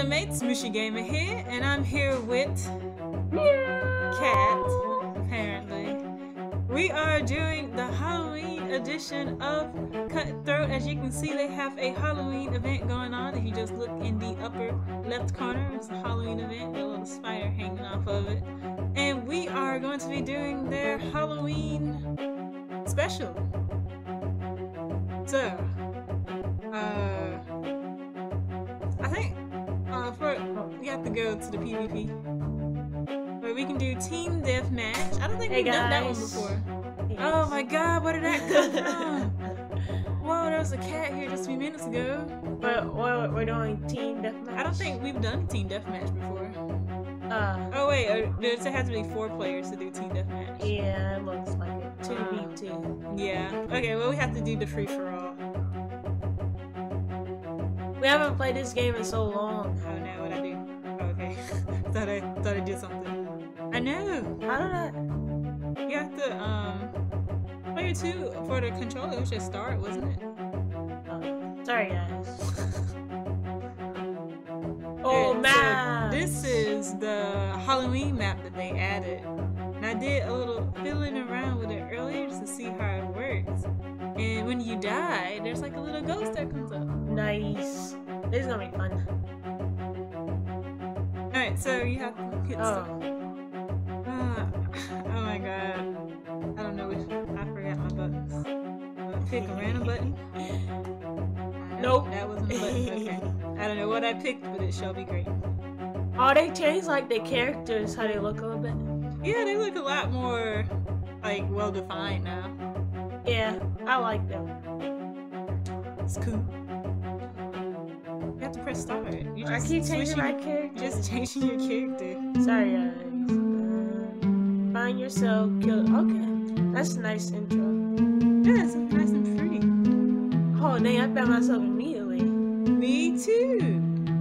hello mates, Mushy Gamer here, and I'm here with Cat, apparently. We are doing the Halloween edition of Cutthroat. As you can see, they have a Halloween event going on. If you just look in the upper left corner, it's a Halloween event, a little spider hanging off of it. And we are going to be doing their Halloween special. So, I think we have to go to the PvP. Where we can do team deathmatch. I don't think we've done that one before. Yes. Oh my god, where did that come from? Whoa, there was a cat here just a few minutes ago. But we're doing team deathmatch. I don't think we've done team deathmatch before. Oh wait, does it have to be 4 players to do team deathmatch? Yeah, it looks like it. 2v2. Yeah. Okay, well we have to do the free for all. We haven't played this game in so long. Oh no, what'd I do? Oh, okay. thought I did something. I know. How did I? You have to player 2 for the controller. It was just start, wasn't it? Sorry guys. Oh man! So this is the Halloween map that they added. And I did a little fiddling around with it earlier just to see how it works. And when you die, there's like a little ghost that comes up. Nice. This is gonna be fun. Alright, so you have to hit stuff. Oh my god. I don't know which. I forgot my buttons. Pick a random button. Nope. That wasn't a button. Okay. I don't know what I picked, but it shall be great. Oh, they changed like the characters, how they look a little bit. Yeah, they look a lot more like well defined now. Yeah, I like them. It's cool. You have to press start. You just I keep changing my character. Just changing your character. Sorry guys. Find yourself, kill. Okay, that's a nice intro. Yeah, it's nice and pretty. Oh dang, I found myself immediately. Me too.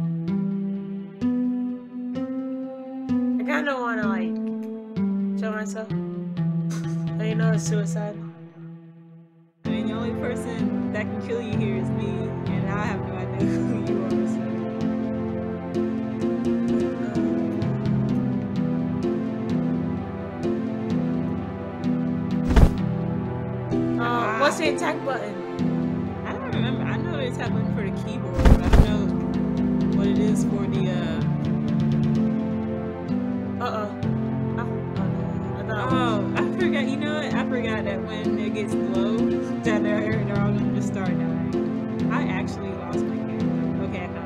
I kinda wanna like show myself. So you know it's suicide. I mean, the only person that can kill you here is me, and I have no idea who you are. So. What's the attack button? I don't remember. I know the attack button for the keyboard, but I don't know what it is for the I forgot. You know what? I forgot that when it gets low, that they're all gonna just start dying. I actually lost my character. Okay, I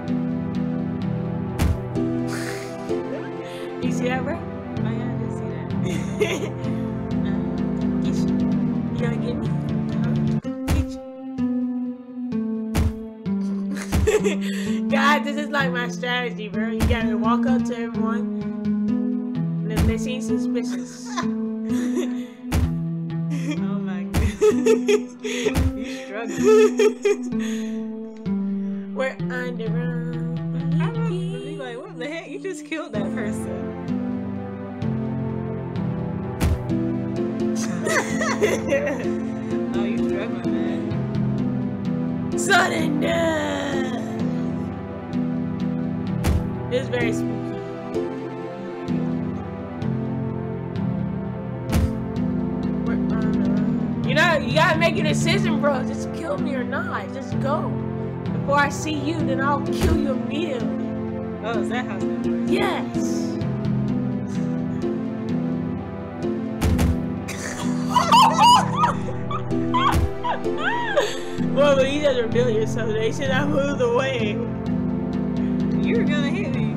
found it. You see that, bro? Oh yeah, I did see that. You gonna get me? God, this is like my strategy, bro. You gotta walk up to everyone, and if they seem suspicious. Oh my god. You struggling. We're underground. I'm be like, what the heck? You just killed that person. Oh, you struggling, man. Sudden death. It's very spooky. You know, you gotta make a decision, bro. Just kill me or not. Just go. Before I see you, then I'll kill you immediately. Oh, is that how it's gonna work? Yes. Well, but you guys reveal yourself. They should have moved away. You were gonna hit me.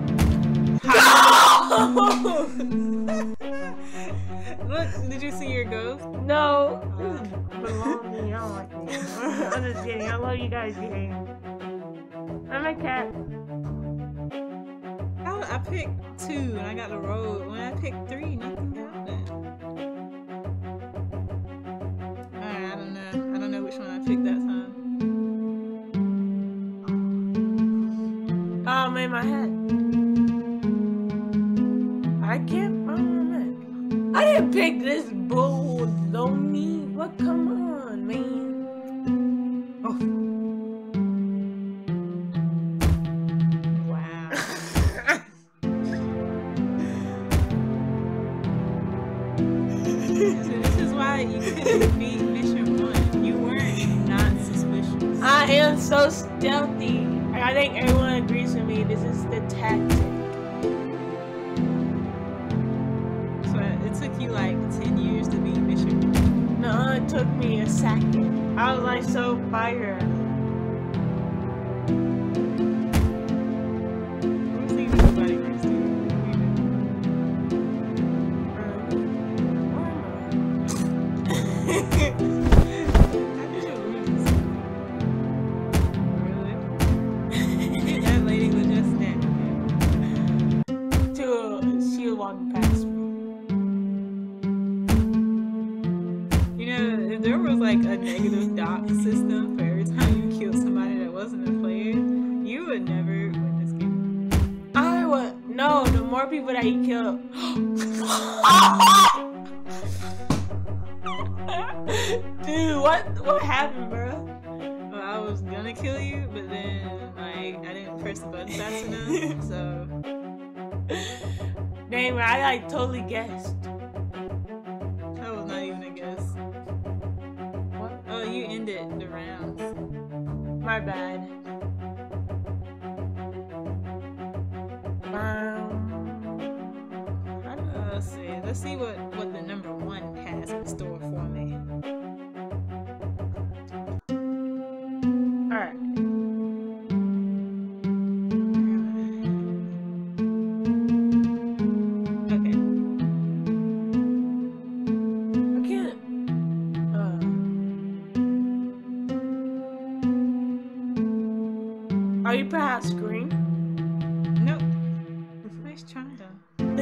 Look, did you see your ghost? No. This is belong to me. I don't like me. I'm just kidding. I love you guys here. I'm a cat. I picked 2 and I got the road. When I picked 3, nothing happened. Alright, I don't know. I don't know which one I picked that time. Oh, I'm in my head. I can't find my head. I didn't pick this bull, lonely. What? Come on, man. Oh. Wow. You beat mission 1. You weren't not suspicious. I am so stealthy. I think everyone agrees with me. This is the tactic. So it took you like 10 years to beat mission 1. No, it took me a second. I was like so fired. I'm seeing nobody next to you. How did you lose? Really? That lady was just standing there. She was walking past me. You know, if there was like a negative dock system for every time you killed somebody that wasn't a player, you would never win this game. I would no. The more people that he killed. Dude, what happened, bro? Well, I was gonna kill you, but then like I didn't press the button fast enough, so Dang, I like totally guessed. that was not even a guess. What? Oh, you ended the rounds. My bad. Let's see what the number 1 has in store for me. Alright. Okay. I can't. Are you perhaps green? Nope. Nice try though.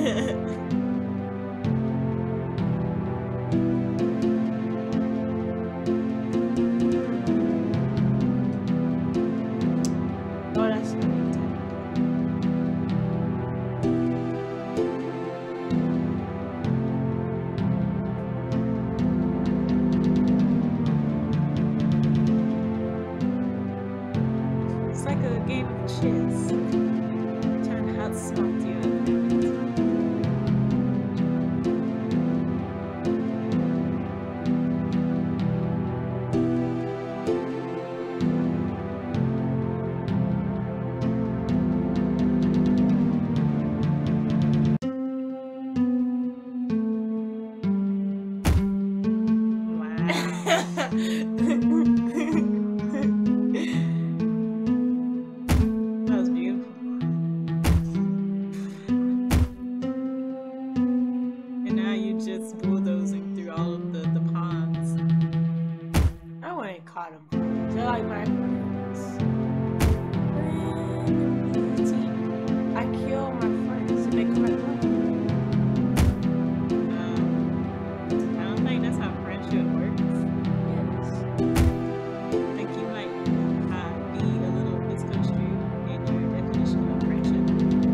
Oh, that's It's like a game of chess. Trying to outsmart the other. That was beautiful. And now you're just bulldozing through all of the pawns. I wouldn't call them friends. They're like my friends. I kill my friends and they come back home. I don't think that's how friendship works. Yes. I think you might be a little misconstrued in your definition of friendship.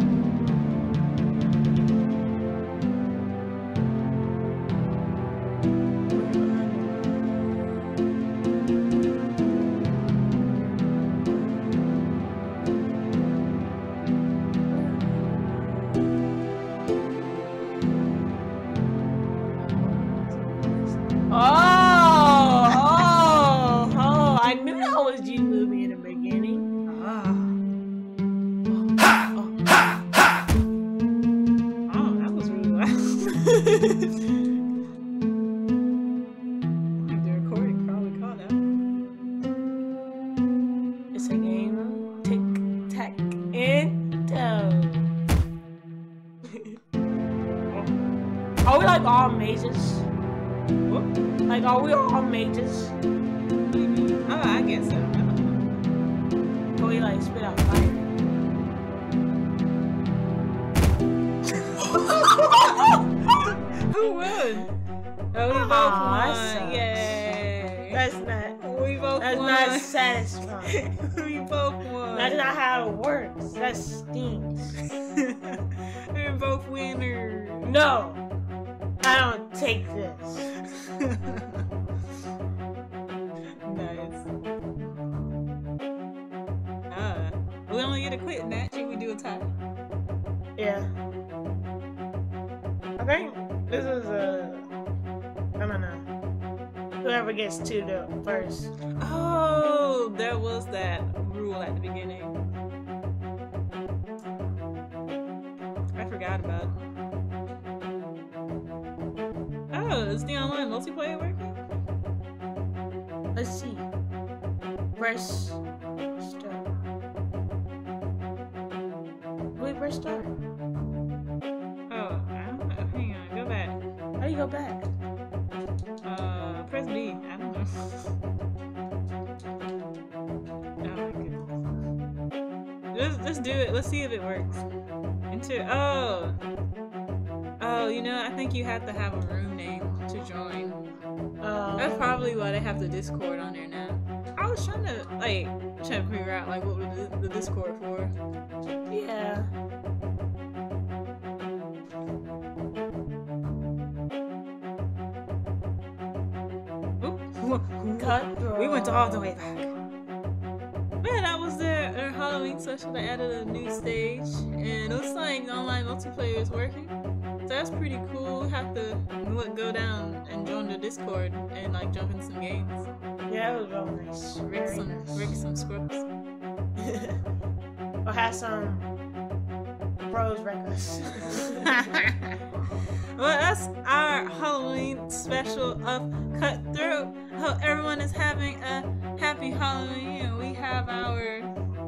Oh, I knew that was you movie in the beginning. Oh, that was really loud. I think the recording probably caught that. It's a game of tic tac and toe. Are we like all mages? What? Like, are we all mages? What do you mean? Oh, I guess so. I don't know. Or we like spit out fire? Who won? Oh, we both Aw, won. that sucks. Yay. That's not. We both That's won. not satisfying. We both won. That's not how it works. That stinks. We're both winners. No, I don't take this. Nice. We only get a quick match and we do a tie. Yeah. I think this is a. I don't know. Whoever gets to the first. Oh, there was that rule at the beginning. I forgot about it. Oh, is the online multiplayer working? Let's see. Press start. Wait, press start. Oh, I don't know. Hang on, go back. How do you go back? Press B. I don't know. Oh my goodness. Let's do it. Let's see if it works. Oh, you know, I think you have to have a room name to join. That's probably why they have the Discord on there now. I was trying to figure out like what was the Discord for. Yeah. We went all the way back. Man, that was their Halloween special. They added a new stage, and it looks like the online multiplayer is working. So that's pretty cool. We have to go down and join the Discord and like jump in some games. Yeah, it was real nice. Rick some scripts. Or have some bros wreck us. Well, that's our Halloween special of Cutthroat. Hope everyone is having a happy Halloween, and we have our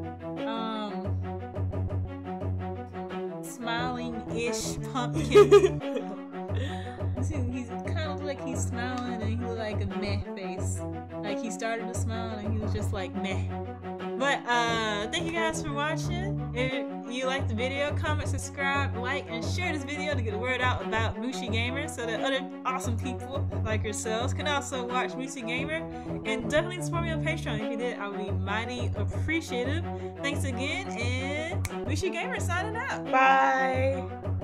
smiling-ish pumpkin. He's kind of like he's smiling, and he look like a meh face. Like he started to smile, and he was just like meh. But thank you guys for watching. If you liked the video, comment, subscribe, like, and share this video to get the word out about Mushi Gamer so that other awesome people like yourselves can also watch Mushi Gamer. And definitely support me on Patreon. If you did, I would be mighty appreciative. Thanks again, and Mushi Gamer signing out. Bye.